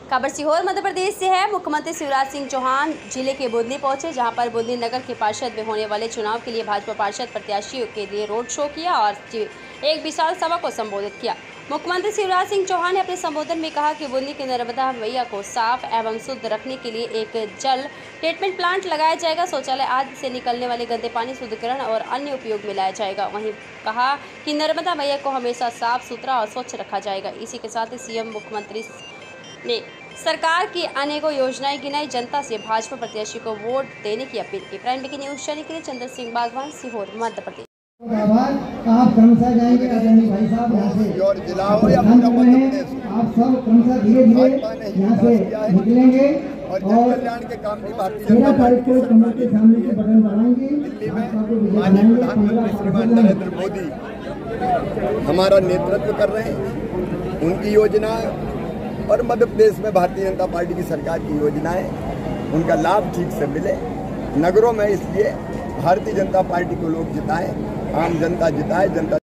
खबर सीहोर मध्य प्रदेश से है। मुख्यमंत्री शिवराज सिंह चौहान जिले के बुदनी पहुंचे, जहां पर बुदनी नगर के पार्षद में होने वाले चुनाव के लिए भाजपा पार्षद प्रत्याशियों के लिए रोड शो किया और एक विशाल सभा को संबोधित किया। मुख्यमंत्री शिवराज सिंह चौहान ने अपने संबोधन में कहा कि बुदनी की नर्मदा मैया को साफ एवं शुद्ध रखने के लिए एक जल ट्रीटमेंट प्लांट लगाया जाएगा। शौचालय आदि से निकलने वाले गंदे पानी शुद्धिकरण और अन्य उपयोग में लाया जाएगा। वहीं कहा कि नर्मदा मैया को हमेशा साफ सुथरा और स्वच्छ रखा जाएगा। इसी के साथ ही सीएम मुख्यमंत्री ने सरकार की अनेकों योजनाएं गिनाई। जनता से भाजपा प्रत्याशी को वोट देने की अपील की। प्राइम मीडिया न्यूज चैनल के लिए चंद्र सिंह बागवान, सीहोर मध्य प्रदेश। आप क्रमशः जाएंगे आदरणीय भाई साहब यहाँ से और जिला हो या पूरा मध्य प्रदेश, आप सब क्रमशः धीरे धीरे यहाँ से निकलेंगे और जन कल्याण के काम की भारतीय 13 तारीख को कमर के सामने के बटन दबाएंगे। दिल्ली में माननीय प्रधानमंत्री श्रीमान नरेंद्र मोदी हमारा नेतृत्व कर रहे हैं। उनकी योजना और मध्य प्रदेश में भारतीय जनता पार्टी की सरकार की योजनाएं, उनका लाभ ठीक से मिले नगरों में। इसलिए भारतीय जनता पार्टी को लोग जिताएं, आम जनता जिताए। जनता